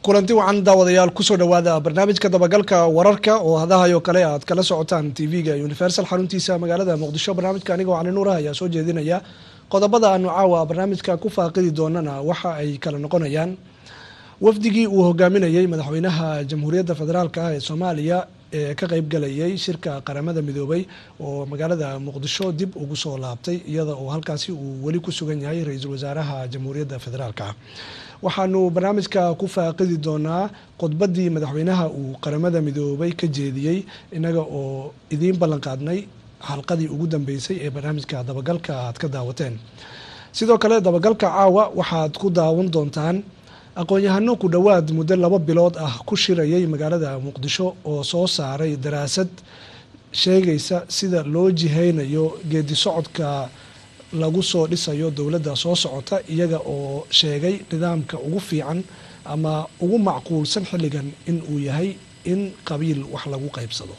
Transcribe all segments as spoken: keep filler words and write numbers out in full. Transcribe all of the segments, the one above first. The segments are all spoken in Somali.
kulanti wacan daawadayaal ku soo dhawaada barnaamijka dabagalka wararka oo hadahayo kale aad kala socotaan T V-ga Universal xaruntiisa magaalada Muqdisho. barnaamijka aniga oo Cali Nuur ayaa soo jeedinaya qodobada aanu caawa barnaamijka ku faaqidi doonana waxa ay kala noqonayaan wafdigii uu hogaaminayay madaxweynaha Jamhuuriyadda Federaalka ah ee Soomaaliya ee ka qayb galayay shirka qaramada midoobay oo magaalada Muqdisho dib ugu soo laabtay iyada oo halkaasi uu wali ku sugan yahay ra'iisul wasaaraha Jamhuuriyadda Federaalka. waxaanu barnaamijka ku faaqidi doonaa qodbadii madaxweynaha uu qaramada midoobay ka jeediyay inaga oo idiin ballan qaadnay halqadii ugu dambeysay ee barnaamijka dabagalka aad ka daawateen. sidoo kale dabagalka caawa waxaad ku daawan doontaan aqoon-yahano ku dhawaad muddo laba bilood ah ku shirayay magaalada Muqdisho oo soo saaray daraasad sheegaysa sida loo jiheynayo geedi socodka lagu soo dhisayo dowladda soo socota iyaga oo sheegay nidaamka ugu fiican ama ugu macquulsan xilligan in uu yahay in qabiil wax lagu qaybsado.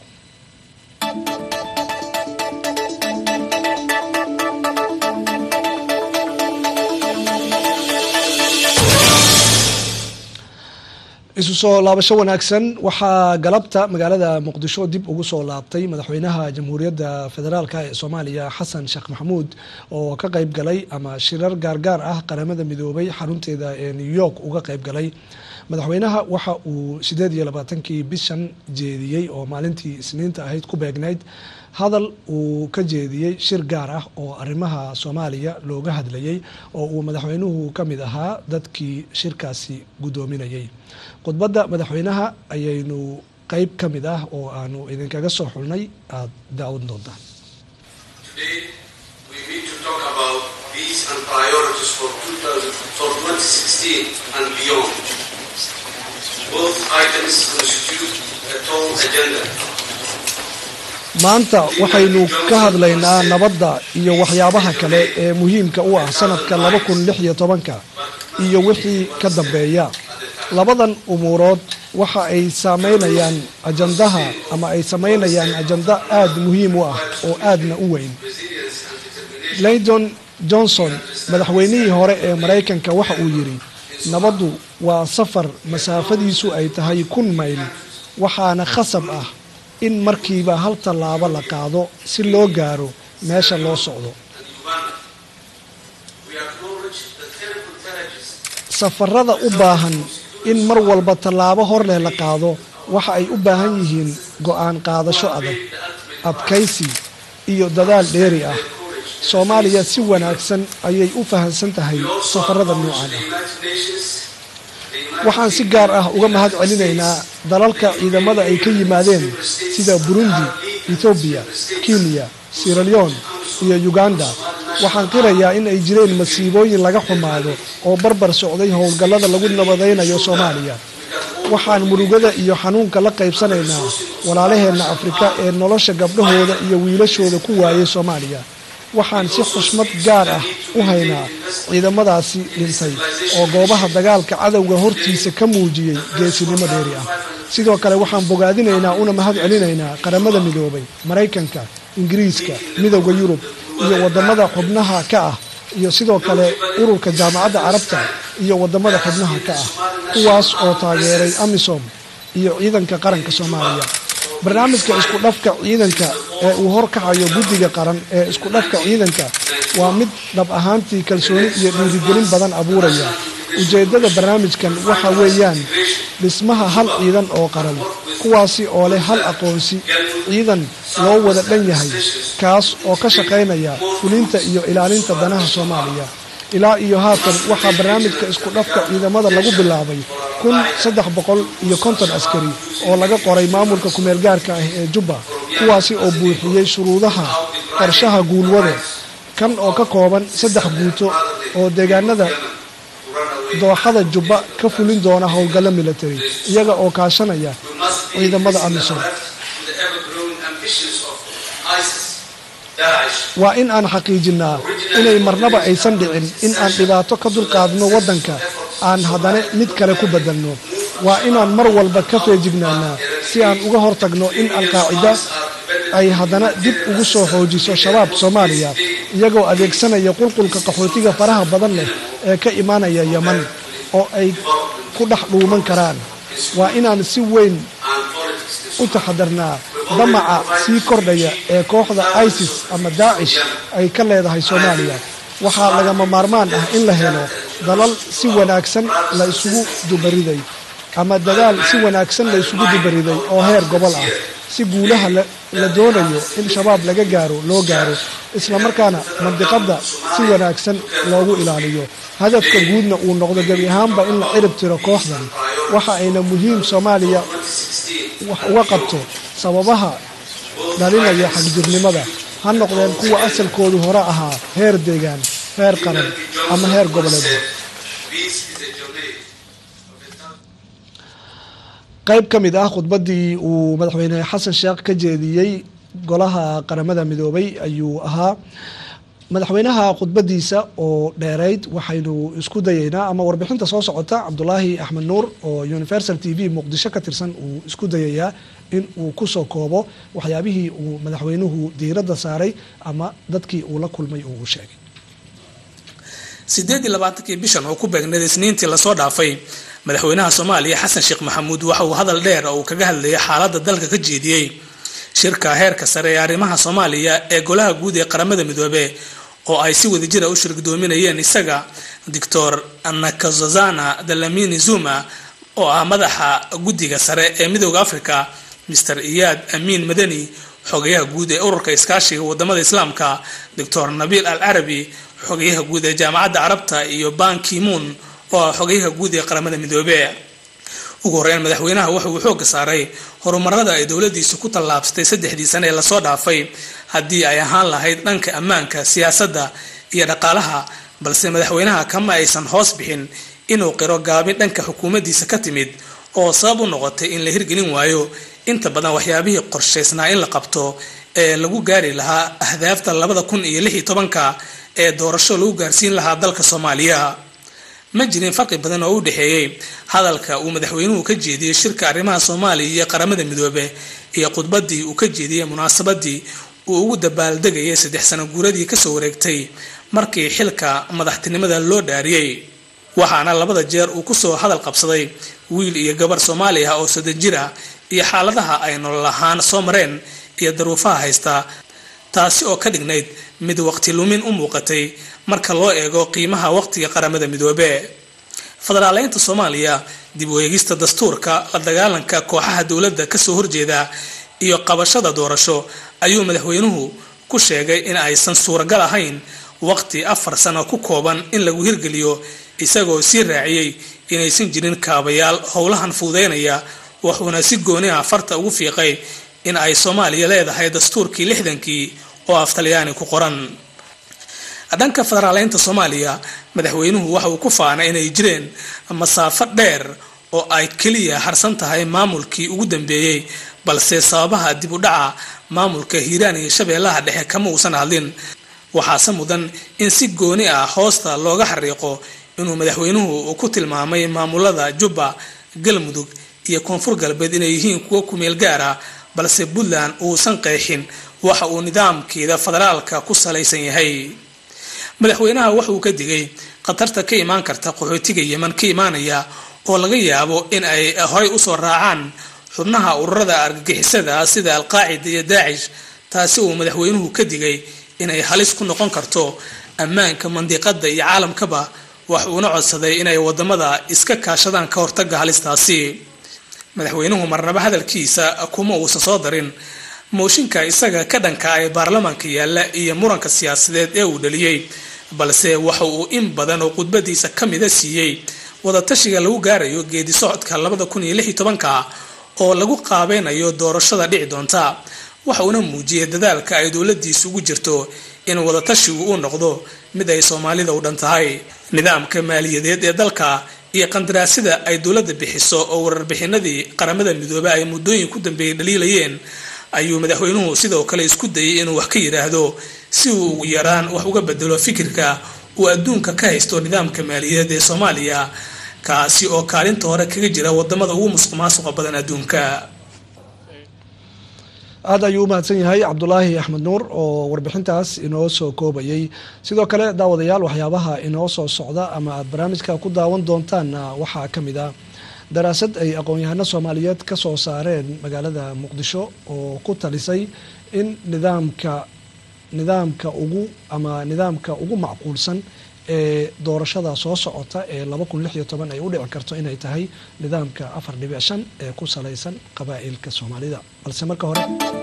isu soo laabasho wanaagsan waxaa galabta magaalada Muqdisho dib ugu soo laabtay madaxweynaha Jamhuuriyadda Federaalka ee Soomaaliya Xasan Sheekh Maxamuud oo ka qayb galay ama shirar gaargaar ah qaramada midoobay xarunteeda ee New York uga qayb galay. madaxweynaha waxa uu sideed iyo labaatankii bishan jeediyay oo maalintii Isniinta ahayd ku beegnayd hadal uu ka jeediyay shir gaar ah oo arrimaha Soomaaliya looga hadlayay oo uu madaxweynuhu ka mid ahaa dadkii shirkaasi gudoominayay. qodbada madaxweynaha ayaynu qayb ka mid ah oo aanu idinkaga soo xulnay aad daawan doontaan. Today we need to talk about these and priorities for twenty sixteen and beyond. Both items constitute a tall agenda. maanta waxaynu ka hadlaynaa nabadda iyo waxyaabaha kale ee muhiimka u ah sanadka laba kun lix iyo tobanka iyo wixii ka dambeeya. labadan umuurood waxa ay saameynayaan ajandaha ama ay sameynayaan ajanda aad muhiim u ah oo aadna u weyn. Lyndon Johnson madaxweynihii hore ee Mareykanka waxa uu yiri nabaddu waa safar masaafadiisu ay tahay kun mayl waxaana khasab ah in markiiba hal tallaabo la qaado si loo gaaro meesha loo socdo. safarada u baahan in mar walba tallaabo hor leh la qaado waxa ay u baahan yihiin go'aan qaadasho adag, adkaysi iyo dadaal dheeri ah. Soomaaliya si wanaagsan ayay u fahansan tahay safarada noocan ah. waxaan si gaar ah uga mahad celinaynaa dalalka ciidamada ay ka yimaadeen sida Burundi, Ethiopia, Kenya, Sierra Leone iyo Uganda. waxaan qirayaa in ay jireen masiibooyin laga xumaado oo barbar socday howlgallada lagu nabadaynayo Soomaaliya. waxaan murugada iyo xanuunka la qaybsanaynaa walaalaheena Afrika ee nolosha gabdhahooda iyo wiilashooda ku waayay Soomaaliya. waxaan si xushmad gaar ah u haynaa ciidamadaasi dhintay oo goobaha dagaalka cadawga hortiisa ka muujiyay geesinimo dheeri ah. sidoo kale waxaan bogaadinaynaa una mahad celinaynaa qaramada midoobay, Mareykanka, Ingiriiska, Midowga Yurub iyo wadamada xubnaha ka ah iyo sidoo kale ururka jaamacadda Carabta iyo wadamada xubnaha ka ah kuwaas oo taageeray AMISOM iyo ciidanka qaranka Soomaaliya. barnaamijka isku dhafka ciidanka ee uu horkacayo guddiga qaran ee isku dhafka ciidanka waa mid dhab ahaantii kalsooni iyo dhiirigelin badan abuuraya. ujeedada barnaamijkan waxa weeyaan dhismaha hal ciidan oo qaran kuwaasi oo leh hal aqoonsi ciidan loo wada dhan yahay kaas oo ka shaqaynaya fulinta iyo ilaalinta danaha Soomaaliya. ilaa iyo haatan waxaa barnaamijka isku dhafka ciidamada lagu bilaabay kun saddex boqol iyo konton askari oo laga qoray maamulka kumeel gaarka ah ee Jubba kuwaasi oo buuxiyay shuruudaha qorshaha guulwada kan oo ka kooban saddex guuto oo deegaanada dooxada Jubba ka fulin doona howlgallo military iyaga oo kaashanaya ciidamada AMISOM. waa in aan xaqiijinaa inay marnaba aysan dhicin in aan dhibaato ka dulqaadno waddanka aan haddana mid kale ku bedelno. waa inaan mar walba ka feejignaanaa si aan uga hortagno in Al-Qaacida ay haddana dib ugu soo xoojiso shabaab Soomaaliya iyagoo adeegsanaya qulqulka qaxootiga faraha badan leh ee ka imaanaya Yemen oo ay ku dhex dhuuman karaan. waa inaan si weyn u taxadarnaa damaca sii kordhaya ee kooxda ISIS ama Daesh ay ka leedahay Soomaaliya. waxaa lagama maarmaan ah in la helo dalal si wanaagsan la isugu dubariday ama dadaal si wanaagsan la isugu dubariday oo heer gobol ah si guulaha la doonayo in shabaab laga gaaro loo gaaro isla markaana mandiqada si wanaagsan loogu ilaaliyo. hadafka guudna uu noqdo gabi ahaanba in la cirib tiro kooxdan. waxa ayna muhiim Soomaaliya wax uga qabto sababaha dhalinaya xagjirnimada ha noqdeen kuwa asalkoodu hore ahaa heer deegaan, heer qaran ama heer goboleed. qayb ka mid ah khudbadii uu madaxweyne xasan sheekh ka jeediyey golaha qaramada midoobay ayuu ahaa. madaxweynaha khudbadiisa oo dheerayd waxaynu isku dayaynaa ama warbixinta soo socota Cabdulaahi Axmed Nuur oo Universal T V Muqdisho ka tirsan uu isku dayayaa in uu ku soo koobo waxyaabihii uu madaxweynuhu diiradda saaray ama dadkii uu la kulmay uu sheegay. sideed iyo labaatan bishan oo ku beegnayd Isniintii la soo dhaafay madaxweynaha Soomaaliya Xasan Sheekh Maxamuud waxa uu hadal dheer oo kaga hadlayay xaaladda dalka ka jeediyay shirka heerka sare ee arrimaha Soomaaliya ee golaha guud ee qaramada midoobay oo ay si wadajir ah u shirgudoominayeen isaga Doctor Nkosazana Dlamini Zuma oo ah madaxa guddiga sare ee midowga Afrika, Mister Iyad Amin Madani xogayaha guud ee ururka iskaashiga wadamada Islaamka, Doctor Nabil Al-Arabi xogayaha guud ee jaamacadda Carabta iyo Ban Ki-moon oo xogayaha guud ee qaramada midoobay. ugu horeyn madaxweynaha waxa uu xoog saaray horumarada ay dawladdiisu ku tallaabsatay saddexdii sano ee la soo dhaafay haddii ay ahaan lahayd dhanka ammaanka, siyaasadda iyo dhaqaalaha, balse madaxweynaha kama aysan hoos bixin inuu qiro gaabin dhanka xukuumaddiisa ka timid oo sabab u noqotay in la hirgelin waayo inta badan waxyaabihii qorshaysnaa in la qabto ee lagu gaari lahaa ahdaafta labada kun iyo lix iyo tobanka ee doorasho lagu gaarsiin lahaa dalka Soomaaliya. ma jirin farqi badan oo u dhaxeeyay hadalka uu madaxweynuhu ka jeediyay shirka arrimaha Soomaaliya iyo qaramada midoobay iyo khudbadii uu ka jeediyay munaasabadii uu ugu dabaaldegayay saddex sano guuradii ka soo wareegtay markii xilka madaxtinimada loo dhaariyay. waxaana labada jeer uu ku soo hadal qabsaday wiil iyo gabar Soomaali ah oo saddex jir ah iyo xaaladaha ay nolol ahaan soo mareen iyo daruufaha haysta, taasi oo ka dhignayd mid waqti lumin u muuqatay marka loo eego qiimaha waqtiga qaramada midoobay. federaaleynta Soomaaliya, dib u eegista dastuurka, la dagaalanka kooxaha dawladda ka soo horjeeda iyo qabashada doorasho ayuu madaxweynuhu ku sheegay in aysan suuragal ahayn waqti afar sano ku kooban in lagu hirgeliyo, isagoo si raaciyay inaysan jirin kaabayaal howlahan fududeynaya. wuxuuna si gooni ah farta ugu fiiqay in ay Soomaaliya leedahay dastuurkii lixdankii oo af Talyaani ku qoran. dhanka federaaleynta Soomaaliya, madaxweynuhu waxa uu ku faanay inay jireen masaafo dheer oo ay kaliya harsan tahay maamulkii ugu dambeeyay, balse sababaha dib u dhaca maamulka Hiiraan iyo Shabeellaha Dhexe kama uusan hadlin. waxaase mudan in si gooni ah hoosta looga xariiqo inuu madaxweynuhu ku tilmaamay maamulada Jubba, Galmudug iyo Koonfur Galbeed inay yihiin kuwa ku meel gaar ah, balse Puntland uusan qeexin waxa uu nidaamkeeda federaalka ku salaysan yahay. madaxweynaha waxa uu ka digay qatarta ka imaan karta qaxootiga Yemen ka imaanaya oo laga yaabo in ay horay u soo raacaan xubnaha ururada argagixisada sida Al-Qaacida iyo Daesh, taasi oo madaxweynuhu ka digay in ay halis ku noqon karto ammaanka mandiqada iyo caalamkaba. waxa uu codsaday inay wadamada iska kaashadaan ka hortagga halistaasi. madaxweynuhu marnaba hadalkiisa kuma uusan soo darin mooshinka isaga ka dhanka ay baarlamaanka yaala iyo muranka siyaasadeed ee uu dhaliyay, balse waxa uu in badan oo khudbadiisa kamida siiyay wada tashiga lagu gaarayo geedi socodka labada kun iyo lix iyo tobanka oo lagu qaabeynayo doorashada dhici doonta. waxa uu muujiyay dadaalka ay dawladdiisu ugu jirto in wada tashigu uu noqdo mid ay Soomaalida u dhan tahay. nidaamka maaliyadeed ee dalka iyo qandaraasida ay dawladda bixiso oo warbixinadii qaramada midoobay ay muddooyin ku dambeeyay dhaliilayeen ayuu madaxweynuhu sidoo kale isku dayay inuu wax ka yiraahdo si uu ugu yaraan wax uga bedelo fikirka uu adduunka ka haysto nidaamka maaliyadeed ee Soomaaliya, kaasi oo kaalinta hore kaga jira wadamada ugu musuqmaasuqa badan adduunka. aad ayuu mahadsan yahay Cabdulaahi Axmed Nuur oo warbixintaas inoo soo koobayay. sidoo kale daawadayaal waxyaabaha inoo soo socda ama aad barnaamijka ku daawan doontaan waxaa kamid ah daraasad ay aqoon-yahano Soomaaliyeed ka soo saareen magaalada Muqdisho oo ku talisay in nidaamka nidaamka ugu ama nidaamka ugu macquulsan ee doorashada soo socota ee laba kun lix iyo toban ay u dhici karto inay tahay nidaamka afar dhibic shan ee ku salaysan qabaa'ilka Soomaalida. balse marka hore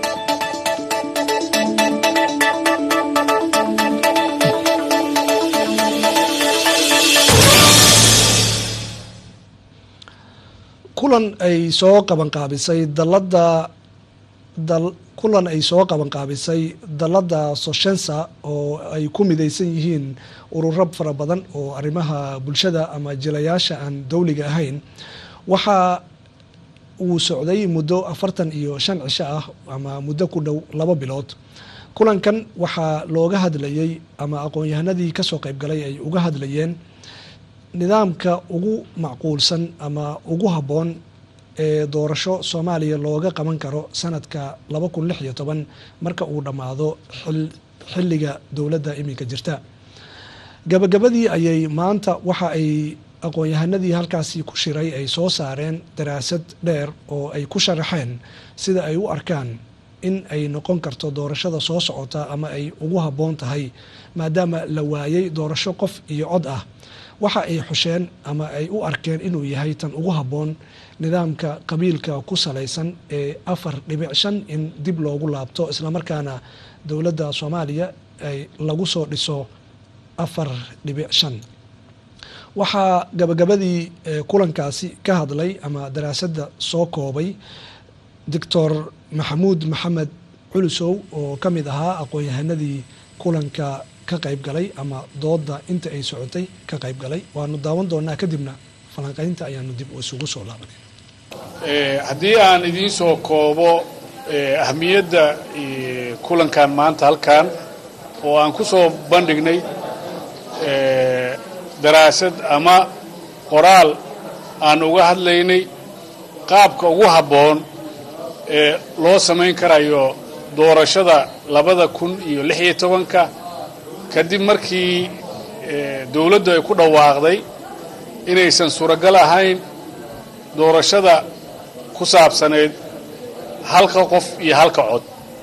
kulan ay soo qaban qaabisay dalada dal kulan ay soo qaban qaabisay dalada Soshensa oo ay ku midaysan yihiin ururo fara badan oo arrimaha bulshada ama jilayaasha aan dawliga ahayn waxa uu socday muddo afartan iyo shan cisho ah ama muddo ku dhow laba bilood. kulankan waxaa looga hadlayay ama aqoon-yahanadii ka soo qayb galay ay uga hadlayeen nidaamka ugu macquulsan ama ugu habboon ee doorasho Soomaaliya looga qaban karo sanadka laba kun lix iyo toban marka uu dhamaado xilliga dowladda iminka jirta. gabagabadii ayay maanta waxa ay aqoon-yahanadii halkaasi ku shiray ay soo saareen daraasad dheer oo ay ku sharaxeen sida ay u arkaan in ay noqon karto doorashada soo socota ama ay ugu habboon tahay maadaama la waayay doorasho qof iyo cod ah. waxa ay xusheen ama ay u arkeen inuu yahay tan ugu habboon nidaamka qabiilka ku salaysan ee afar dhibic shan in dib loogu laabto isla markaana dowladda Soomaaliya ay lagu soo dhiso afar dhibic shan. waxaa gabagabadii kulankaasi ka hadlay ama daraasadda soo koobay Doctor Maxamuud Maxamed Culusow oo ka mid ahaa aqoon-yahanadii kulanka ka qayb galay ama dooda inta ay socotay ka qayb galay. waanu daawan doonaa kadibna falanqaynta ayaanu dib isugu soo laabanay. ee haddii aan idiin soo koobo ahmiyadda kulankan maanta halkan oo aan ku soo bandhignay ee daraasad ama qoraal aan uga hadlaynay qaabka ugu habboon ee loo samayn karayo doorashada labada kun iyo lix iyo tobanka kadib markii dawladdu ay ku dhawaaqday inaysan suuragal ahayn doorashada ku saabsaneed halka qof iyo halka cod.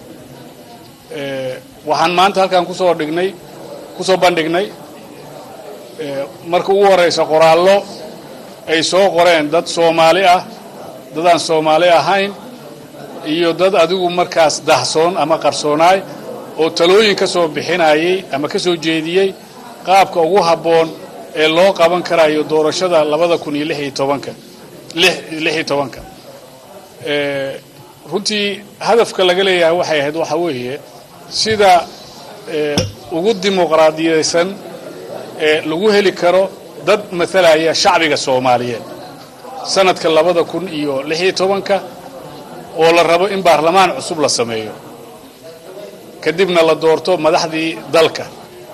waxaan maanta halkan ku soo dhignay ku soo bandhignay marka ugu horeysa qoraallo ay soo qoreen dad Soomaali ah dad aan Soomaali ahayn iyo dad adigu markaas dahsoon ama qarsoonaay oo talooyin ka soo bixinayay ama ka soo jeediyay qaabka ugu habboon ee loo qaban karayo doorashada labada kun iyo lix iyo tobanka lix iyo tobanka. ee runtii hadafka laga leeyahay waxay ahayd waxa weeye sida ugu dimuqraadiyeysan ee lagu heli karo dad matalaya shacbiga Soomaaliyeed sanadka labada kun iyo lix iyo tobanka oo la rabo in baarlamaan cusub la sameeyo kadibna la doorto madaxdii dalka.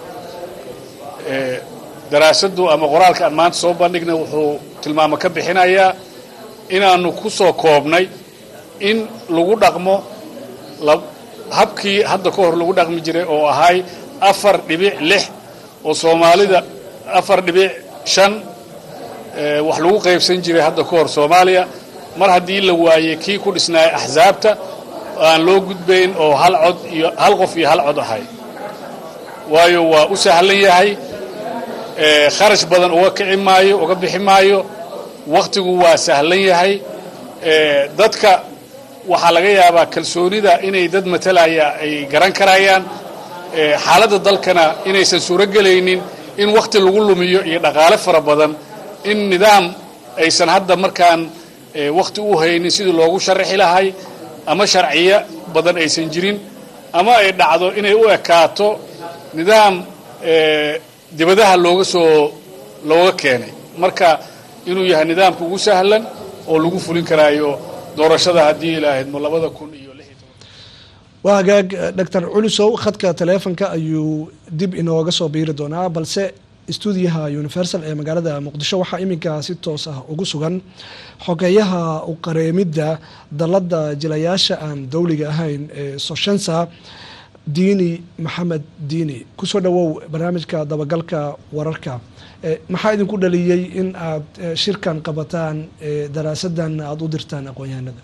ee daraasadu ama qoraalka aan maanta soo bandhignay wuxuu tilmaamo ka bixinayaa inaanu ku soo koobnay in lagu dhaqmo habkii hadda ka hor lagu dhaqmi jiray oo ahay afar dhibic lix oo Soomaalida afar dhibic shan ee wax lagu qaybsan jiray hadda ka hor Soomaaliya mar haddii la waayay kii ku dhisnaa axsaabta aan loo gudbayn oo hal cod iyo hal qof iyo hal cod ahay. waayo waa u sahlan yahay ee kharash badan uga kici maayo uga bixi maayo waqtigu waa sahlan yahay ee dadka waxa laga yaabaa kalsoonida inay dad matalaya ay garan karayaan ee xaaladda dalkana inaysan suuro galaynin in waqti lagu lumiyo iyo dhaqaale fara badan in nidaam aysan hadda markaan waqti u haynin sidii loogu sharaxi lahay ama sharciye badan aysan jirin ama ay dhacdo inay u ekaato nidaam ee dibadaha looga soo looga keenay marka inuu yahay nidaamka ugu sahlan oo lagu fulin karaayo doorashada haddii ilaahay labada kun iyo lix iyo toban. waa gaag Doctor Culusow khadka taleefanka ayuu dib inooga soo biiri doonaa balse stuudiyaha Universal ee magaalada Muqdisho waxaa iminka si toos ah ugu sugan xogeyaha u qareemida dalada jilayaasha aan dawliga ahayn ee Soshensa diini maxamed diini kusoo dhawow barnaamijka dabagalka wararka maxaa idinku dhaliyey in aad shirkan qabataan daraasadan aad u dirtaan aqoon-yahanada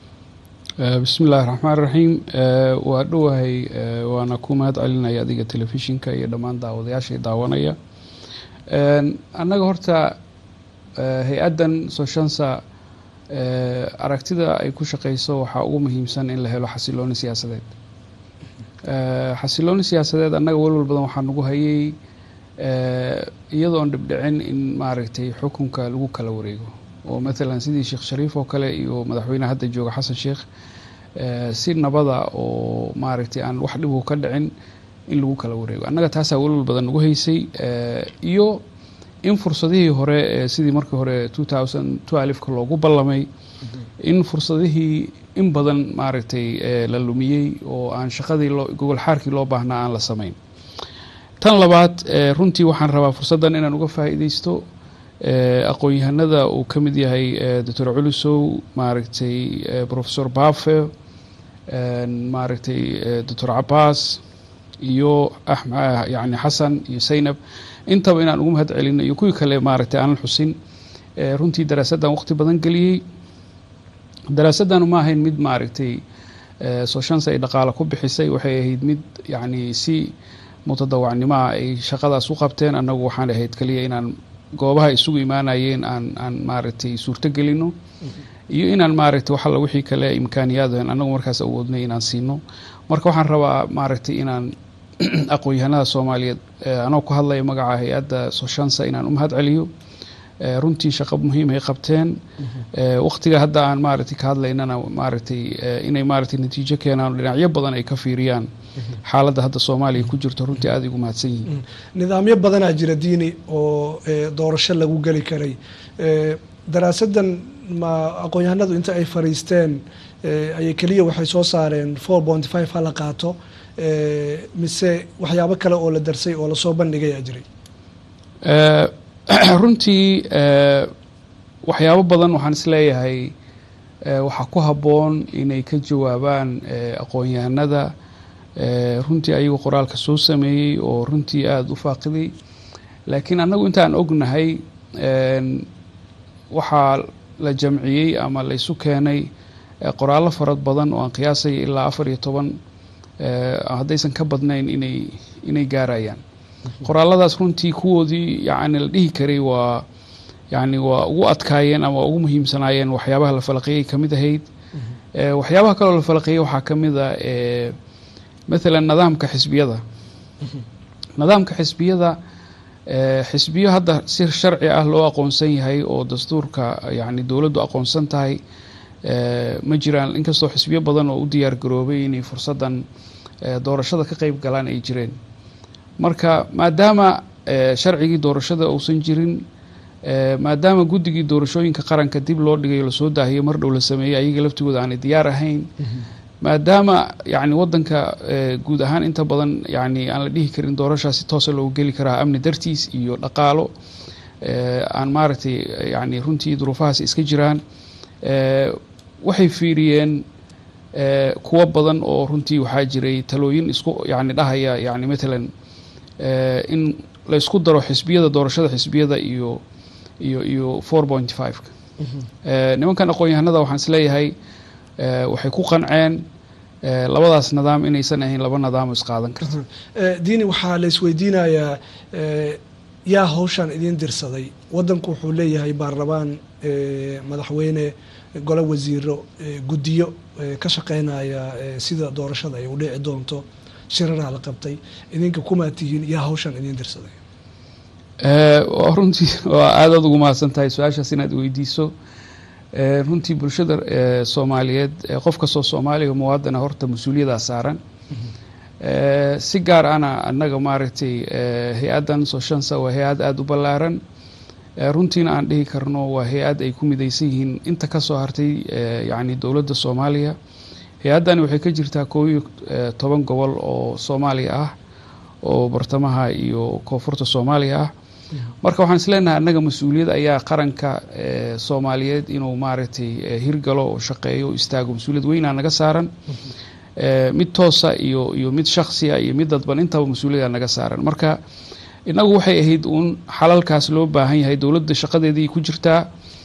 بسم الله الرحمن الرحيم waa dhowahay waana ku mahad celinaya adiga telefishinka iyo dhammaan daawadayaasha daawanaya annaga horta hay-adan Soshansa aragtida ay ku shaqeyso waxa ugu muhiimsan in la helo xasilooni siyaasadeed xasilooni siyaasadeed annaga walwal badan waxaan ugu hayay iyadoo dhibdhicin in maaragtay xukunka lagu kala wareego oo mesela sidii Sheekh Shariif oo kale iyo madaxweynaha hadda jooga Xasan Sheekh si nabada oo maaragtay aan wax dhib ka dhicin in lagu kala wareego annaga taas walwal badan ugu haysay iyo in fursadihii hore sidii markii hore two thousand twelve ka loogu ballamay in fursadihii in badan maaragtay la lumiyay oo aan shaqadii gogol xaarkii loo baahnaa aan la sameyn tan labaad runtii waxaan rabaa fursadan inaan uga faa'iideysto aqoon-yahanada uu ka mid yahay Doctor Culusow maaragtay Professor Bafe maaragtay Doctor Abbas iyo Ahmed yani Xasan iyo Saynab intaba inaan ugu mahad celino iyo kuwii kale maaragtay aan xusin runtii daraasadan waqti badan galiyay daraasadan ma ahayn mid maaragtay Soshansa ay dhaqaale ku bixisay waxay ahayd mid yani si mutadawacnimo ay shaqadaas u qabteen anagu waxaan ahayd kaliya inaan goobaha isugu imaanayeen aan aan maaragtay suurto gelino iyo inaan maaragtay waxa la wixii kale imkaaniyaadeen anagu markaas awoodnay inaan siino marka waxaan rabaa maaragtay inaan aqoon-yahanada Soomaaliyeed anoo ku hadlay magaca hay'adda Soshansa inaan u mahad celiyo runtii shaqo muhiim ay qabteen waqtiga hadda aan maaragtay ka hadlaynana maaragtay inay maaragtay natiijo keenaan dhinacyo badan ay ka fiiriyaan xaaladda hadda Soomaaliya ku jirto runtii aad ugu mahadsan yihiin nidaamyo badan aa jira diini oo doorasho lagu gali karay daraasadan ma aqoon-yahanadu inta ay fariisteen ay kaliya waxay soo saareen four point five hala qaato mise waxyaabo kale oo la darsay oo la soo bandhigay aa jiray runtii waxyaabo badan waxaan isleeyahay waxa ku habboon inay ka jawaabaan aqoon-yahanada runtii ayagu qoraalka soo sameeyey oo runtii aada u faaqiday laakiin annagu intaan ognahay waxaa la jamciyey ama la isu keenay qoraallo farad badan oo aan qiyaasay ilaa afar iyo toban haddaysan ka badnayn inay inay gaarayaan qoraalladaas runtii kuwoodii yani la dhihi karay waa yani waa ugu adkaayeen ama ugu muhiimsanaayeen waxyaabaha la falaqeeyay ka mid ahayd waxyaabaha kaloo la falaqeeyay waxaa ka mid a maalan nidaamka xisbiyada nidaamka xisbiyada xisbiyo hadda si sharci ah loo aqoonsan yahay oo dastuurka yani dowladdu aqoonsan tahay ma jiraan inkastoo xisbiyo badan oo u diyaar garoobay inay fursadan doorashada ka qayb galaan ay jireen marka maadaama sharcigii doorashada uusan jirin maadaama guddigii doorashooyinka qaranka dib loo dhigay lasoo daahiyay mar dhow la sameeyey ayaga laftigooda aanay diyaar ahayn maadaama yani wadanka guud ahaan inta badan yani aan la dhihi karin doorashaa si toosa loogu geli karaa amni dartiis iyo dhaqaalo aan maaragtay yani runtii duruufahaas iska jiraan waxay fiiriyeen kuwa badan oo runtii waxaa jiray talooyin isku yani dhahaya yani matalan in la isku daro xisbiyada doorashada xisbiyada iyo iyo iyo four point five ka nimankan aqoon-yahanada waxaan isleeyahay waxay ku qanceen labadaas nidaam inaysan ahayn laba nidaam oo isqaadan karto diini waxaa la isweydiinayaa yaa hawshan idin dirsaday wadanku wuxuu leeyahay baarlamaan madaxweyne gole wasiiro guddiyo ka shaqeynaya sida doorashada ay u dhici doonto shiraraha la qabtay idinka kuma tihiin yaa hawshan idin dirsaday runtii waa aad aad ugu mahadsan tahay su-aashaas inaad weydiiso runtii bulshada Soomaaliyeed qof kastoo Soomaaliga muwaadana horta mas-uuliyada saaran si gaar ana annaga maaragtay hay-adan Soshansa waa hay-ad aad u ballaaran runtiina aan dhihi karno waa hay-ad ay ku midaysan yihiin inta ka soo hartay yani dowladda Soomaaliya hay-adani waxay ka jirtaa koob iyo toban gobol oo Soomaaliya ah oo bartamaha iyo koonfurta Soomaaliya ah marka waxaan isleenahay annaga mas-uuliyad ayaa qaranka Soomaaliyeed inuu maaragtay hirgalo oo shaqeeyo istaago mas-uuliyad weyn naga saaran mid toosa iyo iyo mid shakhsiya iyo mid dadban intaba mas-uuliyada naga saaran marka inagu waxay ahayd uun xalalkaas loo baahan yahay dowladda shaqadeedii ku jirtaa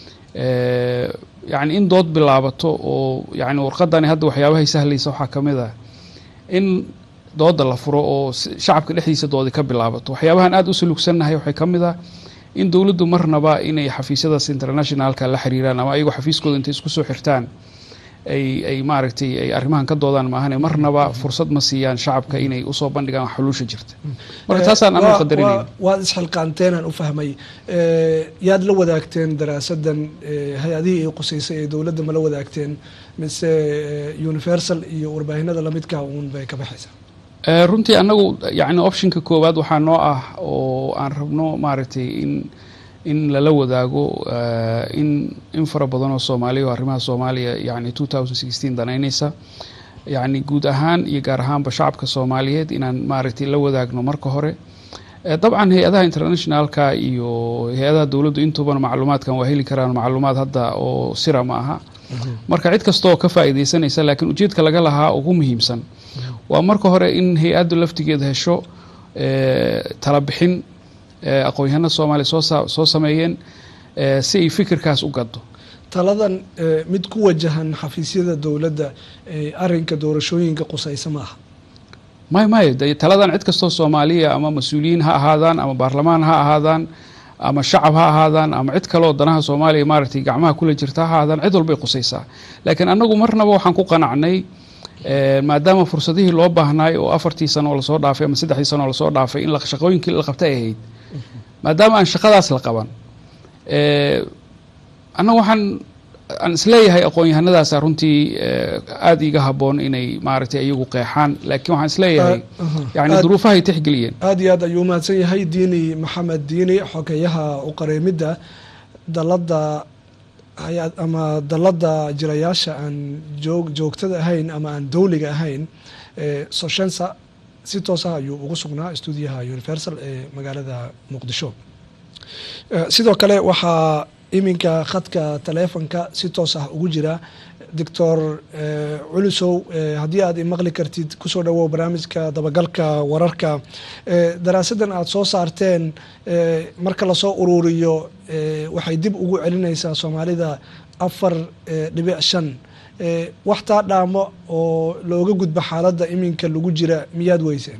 yani in dood bilaabato oo yani warqadani hadda waxyaabahay sahlaysa waxaa ka mid ah in dooda la furo oo shacabka dhexdiisa doodi ka bilaabato waxyaabahan aada u salugsannahay waxay ka mid ah in dowladdu marnaba inay xafiisyadaas internationalka la xiriiraan ama ayagoo xafiiskooda intay isku soo xirtaan ay ay maaragtay ay arrimahan ka doodaan maahane marnaba fursad ma siiyaan shacabka inay usoo bandhigaan xuluusha jirta marka taasaan anu qadarinayna waad isxilqaanteenaan u fahmay yaad la wadaagteen daraasadan hay-adihii ay qusaysay ee dowladda ma la wadaagteen mise universal iyo warbaahinada lamidka uun bay ka baxaysaa runtii annagu yani optionka koowaad waxaa noo ah oo aan rabno maaragtay in in lala wadaago in in fara badan oo soomaaliya oo arrimaha soomaaliya yani two thousand sixteen danaynaysa yani guud ahaan iyo gaar ahaanba shacabka soomaaliyeed inaan maaragtay la wadaagno marka hore dabcan hay-adaha internationalka iyo hay-adaha dowladdu intubana macluumaadkan waa heli karaan macluumaad hadda oo sira ma aha marka cid kasta oo ka faa'iidaysanaysa laakiin ujeedka laga lahaa ugu muhiimsan waa marka hore in hay-addu laftigeeda hesho tala bixin aqoon-yahanada soomaaliya soo soo sameeyeen si ay fikirkaas u gado taladan mid ku wajahan xafiisyada dowladda arrinka doorashooyinka qusaysa ma aha may may taladan cid kastoo soomaaliya ama mas-uuliyiin ha ahaadaan ama baarlamaan ha ahaadaan ama shacab ha ahaadaan ama cid kaleoo danaha soomaaliya maaragtay gacmaha kula jirta ha ahaadaan cid walbay qusaysaa laakiin annagu marnaba waxaan ku qanacnay maadaama fursadihii loo baahnaay oo afartii sano oo lasoo dhaafay ama saddexdii sano oo lasoo dhaafay in shaqooyinkii la qabta ay ahayd maadaama aan shaqadaas la qaban annagu waxaan aan isleeyahay aqoon-yahanadaasa runtii aada iga habboon inay maaragtay iyagu qeexaan laakiin waxaan isleeyahay yani duruufahay tixgeliyeen aada iyo aad ayuu mahadsan yahay diini maxamed diini xogeyaha u qareemidda dalada hay-ad ama dalada jirayaasha aan joog joogtada ahayn ama aan dowliga ahayn soshensa si toosa ayuu ugu sugnaa stuudiyaha universal ee magaalada muqdisho sidoo kale waxaa iminka khadka taleefonka si toos ah ugu jira doctor culusow haddii aad imaqli kartid kusoo dhawow barnaamijka dabagalka wararka daraasadan aada soo saarteen marka lasoo ururiyo waxay dib ugu celinaysaa soomaalida afar dhibic shan waxtaa dhaamo oo looga gudbo xaaladda iminka lagu jira miyaad weyseen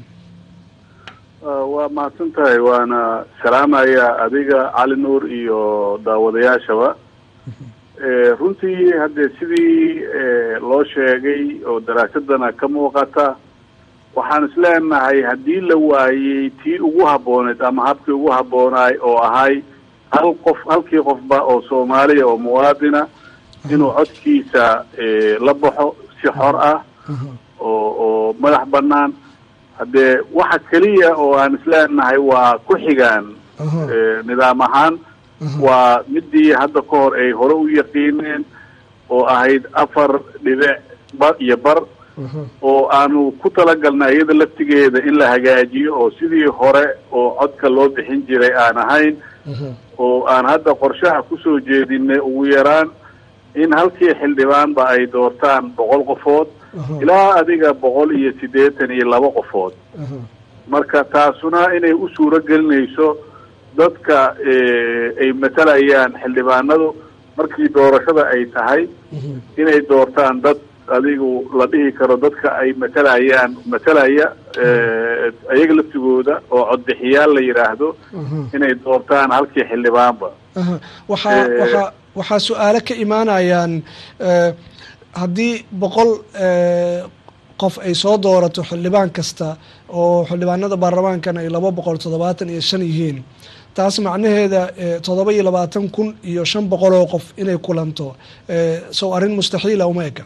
waa mahadsan tahay waana salaamaya adiga cali nuur iyo daawadayaashaba runtii haddee sidii loo sheegay oo daraasadana ka muuqata waxaan isleenahay haddii la waayey tii ugu habbooneed ama habkii ugu habboonaay oo ahay hal qof halkii qofba oo soomaaliya oo muwaadina inuu codkiisa la baxo si xor ah oo oo madax bannaan haddee waxa keliya oo aan isleenahay waa ku xigaan nidaam ahaan waa midii hadda ka hor ay hore u yaqiineen oo ahayd afar dhibic bar iyo bar oo aanu ku talagalnay iyada laftigeeda in la hagaajiyo oo sidii hore oo codka loo bixin jiray aan ahayn oo aan hadda qorshaha kusoo jeedinay ugu yaraan in halkii xildhibaanba ay doortaan boqol qofood ilaa adiga boqol iyo siddeetan iyo laba qofood marka taasuna inay u suuro gelinayso dadka ay matalayaan xildhibaanadu markii doorashada ay tahay inay doortaan dad adigu la dhihi karo dadka ay matalayaan matalaya ayaga laftigooda oo codbixiyaal la yidhaahdo inay doortaan halkii xildhibaanba waxaa waxaa waxaa su-aalo ka imaanayaan haddii boqol qof ay soo doorato xildhibaan kasta oo xildhibaanada baarlamaankana ay laba boqol toddobaatan iyo shan yihiin taas macnaheeda toddoba iyo labaatan kun iyo shan boqol oo qof inay kulanto sow arrin mustaxiila uma eka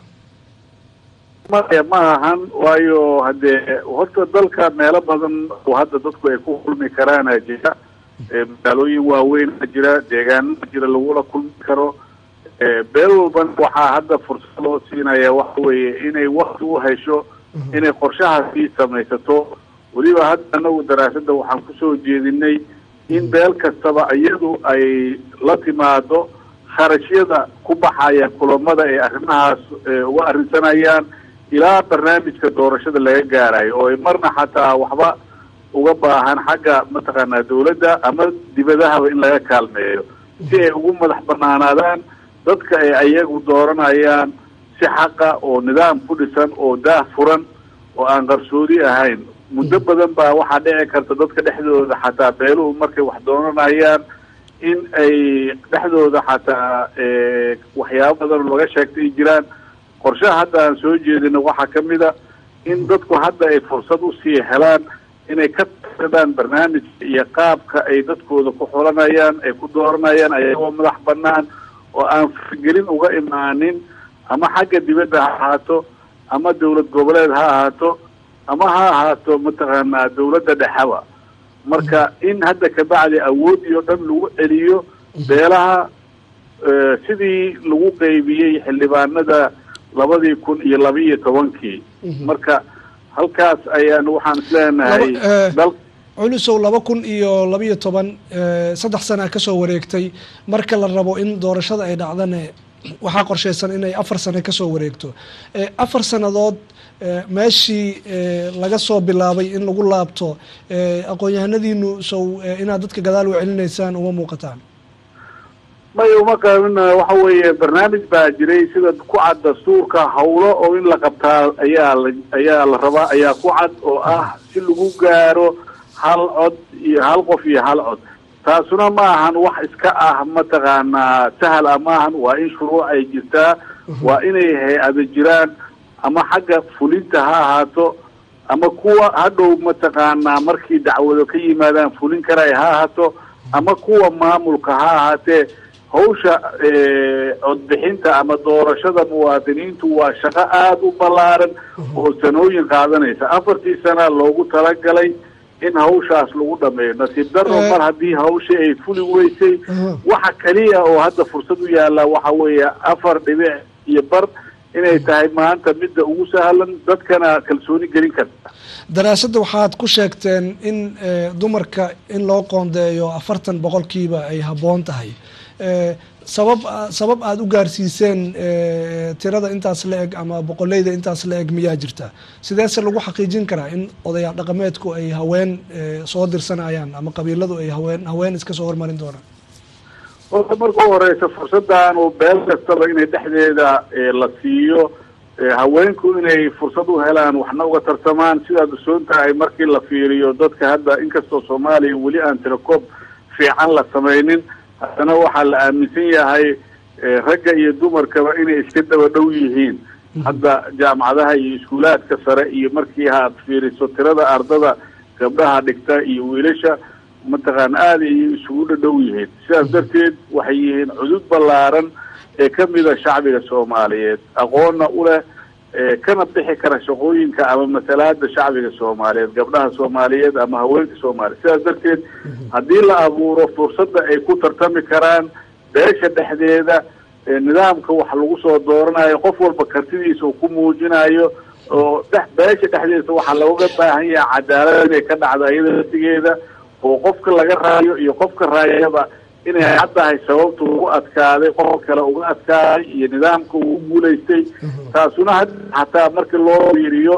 maya ma ahan waayo haddee horta dalka meelo badan oo hadda dadku ay ku kulmi karaana jira magaalooyin waaweynna jira deegaanana jira lagula kulmi karo beel walbana waxaa hadda fursad loo siinaya waxa weeye inay wakti u hesho inay qorshahaasii samaysato weliba hadda anagu daraasadda waxaan kusoo jeedinay in beel kastaba iyadu ay la timaado kharashyada ku baxaya kulamada ay arrimahaas uga arrinsanayaan ilaa barnaamijka doorashada laga gaarayo oo marna xataa waxba uga baahan xagga mataqaanaa dawladda ama dibadahaba in laga kaalmeeyo si ay ugu madax banaanaadaan dadka ay ayagu dooranayaan si xaqa oo nidaam ku dhisan oo daah furan oo aan qarsoodi ahayn. muddo badan baa waxaa dhici karta dadka dhexdooda xataa beeluhu markay wax dooranayaan in ay dhexdooda xataa waxyaabo badan laga sheegtay jiraan. qorshaha hadda aan soo jeedino waxaa ka mid a in dadku hadda ay fursad usii helaan inay ka tashadaan barnaamijka iyo qaabka ay dadkooda ku xulanayaan ay ku dooranayaan ayagoo madax banaan oo aan firgelin uga imaanin ama xagga dibadda ha ahaato ama dawlad goboleed ha ahaato ama ha ahaato mataqaanaa dawladda dhexaba. marka in hadda kabacdi awoodii oo dhan lagu celiyo beelaha sidii lagu qeybiyey xildhibaanada labadii kun iyo laba iyo tobankii. marka halkaas ayaan waxaan isleenahay dal culusow laba kun iyo laba iyo toban saddex sana kasoo wareegtay. marka la rabo in doorashada ay dhacdane waxaa qorshaysan inay afar sano kasoo wareegto. afar sannadood meeshii laga soo bilaabay in lagu laabto aqoon-yahanadiinu sow inaad dadka gadaal u celinaysaan uma muuqataan? may uma qaabin. waxa weeye barnaamij baa jiray sida ku cad dastuurka hawlo oo in la qabtaa ayaa la ayaa la rabaa ayaa ku cad oo ah si lagu gaaro hal cod iyo hal qof iyo hal cod. taasuna ma ahan wax iska ah mataqaanaa sahal ah maahan. waa in shuruuc ay jirtaa, waa inay hay-ada jiraan ama xagga fulinta ha ahaato ama kuwa hadhow mataqaanaa markii dacwado ka yimaadaan fulin karay ha ahaato ama kuwa maamulka ha ahaatee. hawsha codbixinta ama doorashada muwaadiniintu waa shaqo aada u ballaaran oo sanooyin qaadanaysa. afartii sana loogu talagalay in hawshaas lagu dhameeyo. nasiib darro mar haddii hawshii ay fuli weysay waxa keliya oo hadda fursad u yaalla waxa weeye afar dhibic iyo bar inay tahay maanta midda ugu sahlan dadkana kalsooni gelin karta. daraasadda waxaad ku sheegteen in dumarka in loo qoondeeyo afartan boqolkiiba ay habboon tahay. sabab sabab aada u gaarsiiseen tirada intaas la eg ama boqoleyda intaas la eg miyaa jirta? sideese lagu xaqiijin karaa in odayaal dhaqameedku ay haween soo dirsanayaan ama qabiiladu ay haween haween iska soo hormarin doonaan? horta marka u horeysa fursaddan oo beel kastaba inay dhexdeeda la siiyo haweenku inay fursad u helaan waxna uga tartamaan. sidaad usoon tahay markii la fiiriyo dadka hadda inkastoo soomaaliya weli aan tirakoob fiican la samaynin haddana waxaa la aaminsan yahay ragga iyo dumarkaba inay iska daba dhow yihiin. hadda jaamacadaha iyo iskuulaadka sare iyo markii aad fiiriso tirada ardada gabdhaha dhigta iyo wiilasha mataqaan aada ay isugu dhadhow yihiin. sidaas darteed waxay yihiin cudud ballaaran ee ka mida shacbiga soomaaliyeed, aqoonna u leh kana bixi kara shaqooyinka ama matalaada shacbiga soomaaliyeed, gabdhaha soomaaliyeed ama haweenka soomaaliyeed. sidaas darteed haddii la abuuro fursadda ay ku tartami karaan beesha dhexdeeda nidaamka wax lagu soo dooranayo qof walba kartidiisa uu ku muujinayo oo dhex beesha dhexdeeda waxaa looga baahan yahay cadaalad inay ka dhacdo iyada laftigeeda oo qofka laga raayo iyo qofka raayaba inay caddahay sababta ugu adkaaday qof kale uga adkaaday iyo nidaamka uu guulaystay. taasuna hataa markii loo fiiriyo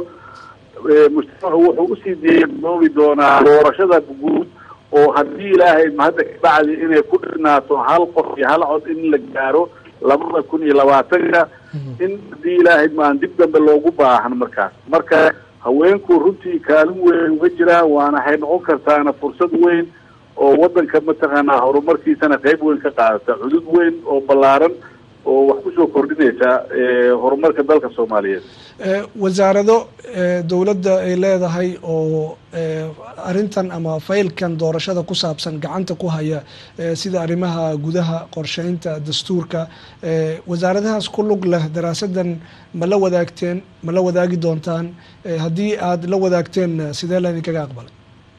mujtamacu wuxuu usii diyaaroobi doonaa doorashada guud oo haddii ilaahay hadda kabacdi inay ku dhinaato hal qof iyo hal cod in la gaaro labada kun iyo labaatanka in haddii ilaahay maan dib dambe loogu baahan markaas. marka haweenku runtii kaalin weyn uga jiraan waana waxay noqon kartaana fursad weyn oo wadanka mataqaanaa horumarkiisana qayb weyn ka qaadata, cudud weyn oo ballaaran oo wax kusoo kordhinaysa horumarka dalka soomaaliyeed. wasaarado dowladda ay leedahay oo arrintan ama faylkan doorashada ku saabsan gacanta ku haya sida arrimaha gudaha, qorsheynta, dastuurka, wasaaradahaas ku lug leh daraasadan ma la wadaagteen, ma la wadaagi doontaan? haddii aada la wadaagteen sidee la idinkaga aqbalay?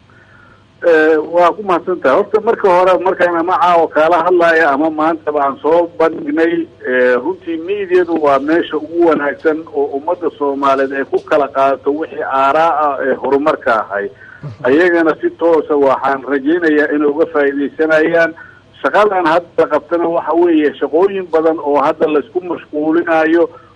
waa ku mahadsantahay. horta marka hore markaan ama caawa kaala hadlaya ama maantaba aan soo bandhignay runtii miidyadu waa meesha ugu wanaagsan oo ummadda soomaaliyeed ay ku kala qaadato wixii aaraa ah ee horumarka ahay. ayagana si toosa waxaan rajaynayaa inay uga faa'iidaysanayaan. shaqadan hadda qabtana waxa weeye shaqooyin badan oo hadda laisku mashquulinayo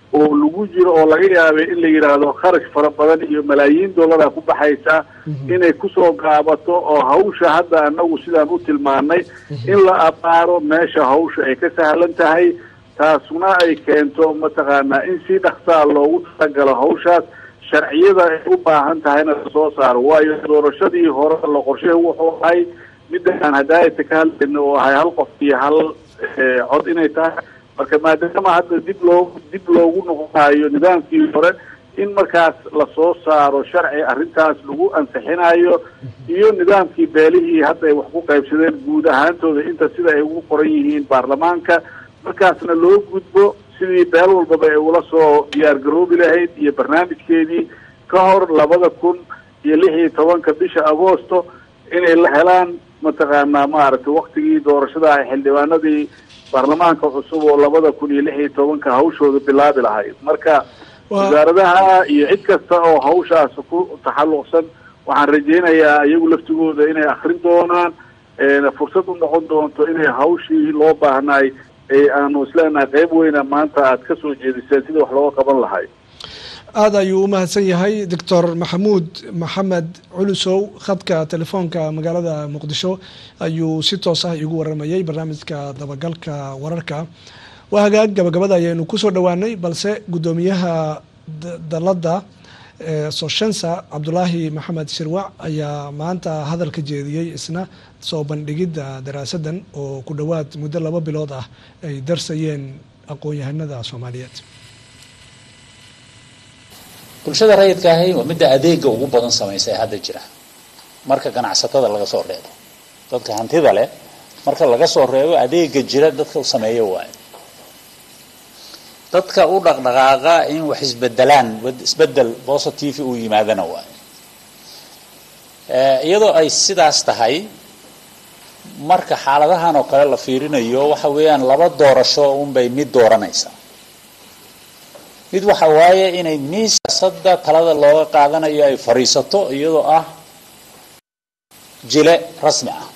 oo lagu jiro oo laga yaabay in la yiraahdo kharash fara badan iyo malaayiin dollar ku baxaysa inay ku soo gaabato oo hawsha hadda anagu sidaan u tilmaanay in la abaaro meesha hawsha ay ka sahlan tahay taasuna ay keento mataqaanaa in si dhaqsaa loogu tagalo hawshaas sharciyada ay u baahan tahayna soo saaro waayo doorashadii hore la qorsheeyay wuxuu ahay midaan hadaayada ka hadlayno oo ahay hal qof iyo hal cod inay tahay marka maadaama hadda dib loo dib loogu noqonayo nidaamkii hore in markaas la soo saaro sharci arrintaas lagu ansixinayo iyo nidaamkii beelihii hadda ay wax ku qaybsadeen guud ahaantooda inta sida ay ugu qoran yihiin baarlamaanka markaasna loo gudbo sidii beel walbaba ay ula soo diyaar garoobi lahayd iyo barnaamijkeedii ka hor labada kun iyo lix iyo tobanka bisha agoosto inay la helaan mataqaanaa maaragtay waktigii doorashada ay xildhibaanadii baarlamaanka cusub oo labada kun iyo lix iyo tobanka hawshooda bilaabi lahayd marka wasaaradaha iyo cid kasta oo hawshaas ku taxalluqsan waxaan rajaynayaa iyagu laftigooda inay akrin doonaan fursad u noqon doonto inay hawshii loo baahnaay ee aanu isleenahay qayb weyna maanta aad ka soo jeediseen sidii wax looga qaban lahay aad ayuu u mahadsan yahay doctor maxamuud maxamed culusow khadka telefoonka magaalada muqdisho ayuu si toos ah igu waramayay barnaamijka dabagalka wararka waa hagaag gabagabada ayaynu kusoo dhawaanay balse guddoomiyaha dalada soshensa cabdulaahi maxamed shirwac ayaa maanta hadal ka jeediyey isna soo bandhigidda daraasadan oo ku dhowaad muddo laba bilood ah ay darsayeen aqoon-yahanada soomaaliyeed bulshada rayidka ahi waa midda adeega ugu badan samaysa ee hadda jira marka ganacsatada laga soo reebo dadka hantida leh marka laga soo reebo adeega jira dadka u sameeyo waayo dadka u dhaqdhaqaaqa in wax isbedelaan isbedel positive uu yimaadana waayo iyadoo ay sidaas tahay marka xaaladahan oo kale la fiirinayo waxa weeyaan laba doorasho unbay mid dooranaysaa mid waxa waaye inay miisaasada talada looga qaadanayo ay fariisato iyadoo ah jile rasmi ah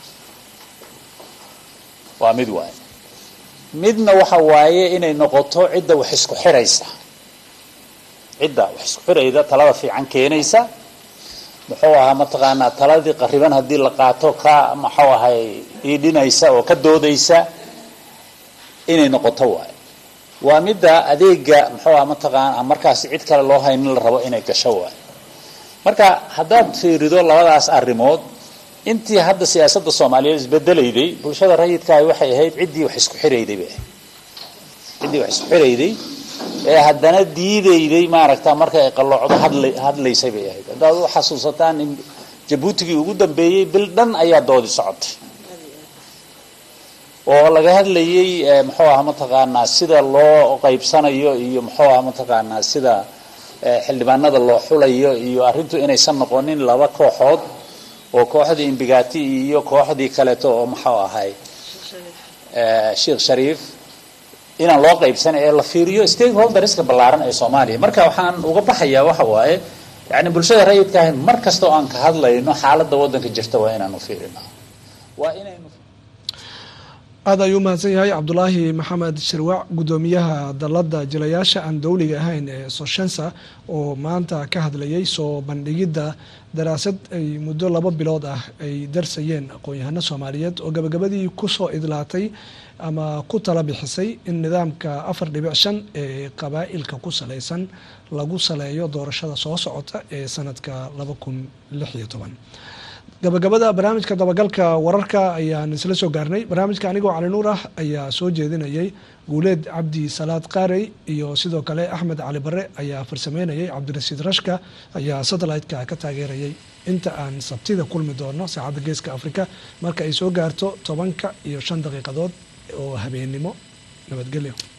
waa mid waaye midna waxa waaye inay noqoto cidda wax isku xiraysa cidda wax isku xirayda talada fiican keenaysa muxuu ahaa mataqaanaa taladii qariban haddii la qaato ka muxuu ahay iidhinaysa oo ka doodaysa inay noqoto waaye waa midda adeega muxuu ahaa mataqaanaa markaas cid kale loo haynin la rabo inay gasho waaye marka haddaad fiirido labadaas arrimood intii hadda siyaasadda soomaaliyeed isbedelayday bulshada rayidkaahi waxay ahayd ciddii wax isku xirayday bay ahayd ciddii wax isku xirayday ee haddana diidayday maaragta marka ay qalloocdo hadla hadlaysay bay ahayd haddaad u xasuusataan in jabuutigii ugu dambeeyey bil dhan ayaa doodi socotay oo laga hadlayay muxuu ahaa mataqaanaa sida loo qaybsanayo iyo muxuu ahaa mataqaanaa sida xildhibaanada loo xulayo iyo arrintu inaysan noqonin laba kooxood oo kooxdii imbigati iyo kooxdii kaleeto oo muxuu ahay sheekh shariif inaan loo qaybsan ee la fiiriyo stakeholderska ballaaran ee Soomaaliya marka waxaan uga baxayaa waxa waaye yani bulshada rayidka ah mar kasta oo aan ka hadlayno xaaladda waddanka jirta waa inaan u fiirino waa inaynu aada ayuu mahadsan yahay cabdulaahi maxamed shirwac guddoomiyaha dalada jilayaasha aan dowliga ahayn ee soshensa oo maanta ka hadlayay soo bandhigidda daraasad ay muddo laba bilood ah ay darsayeen aqoon-yahano soomaaliyeed oo gabagabadii kusoo idlaatay ama ku tala bixisay in nidaamka afar dhibic shan ee qabaa'ilka ku salaysan lagu saleeyo doorashada soo socota ee sanadka laba kun lix iyo toban gabagabada barnaamijka dabagalka wararka ayaan isla soo gaarnay barnaamijka anigoo cali nuur ah ayaa soo jeedinayay guuleed cabdi salaad qaarey iyo sidoo kale axmed cali bare ayaa farsameynayay cabdirasiid rashka ayaa satellite-ka ka taageerayay inta aan sabtida kulmi doono saacadda geeska afrika marka ay soo gaarto tobanka iyo shan daqiiqadood oo habeennimo nabadgelyo.